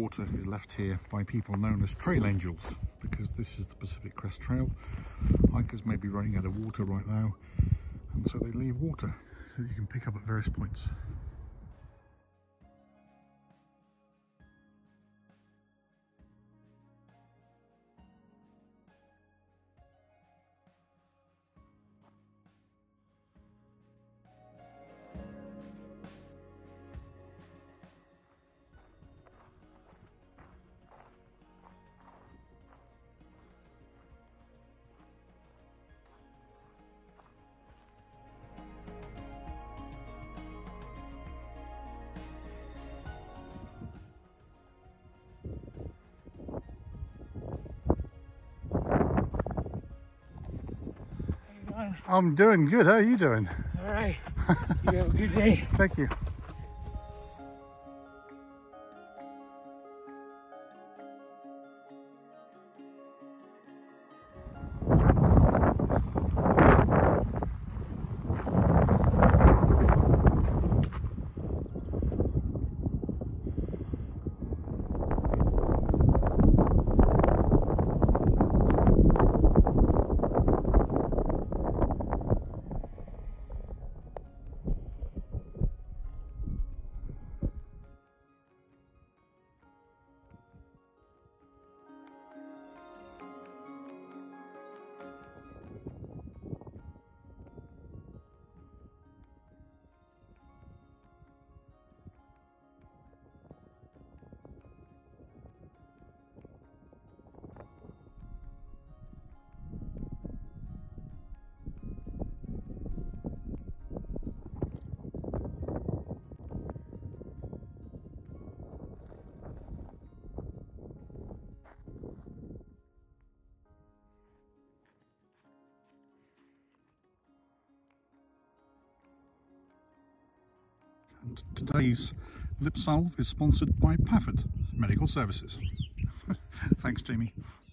water is left here by people known as trail angels, because this is the Pacific Crest Trail. Hikers may be running out of water right now, and so they leave water that you can pick up at various points. I'm doing good. How are you doing? All right. You have a good day. Thank you. And today's lip salve is sponsored by Pafford Medical Services. Thanks, Jamie.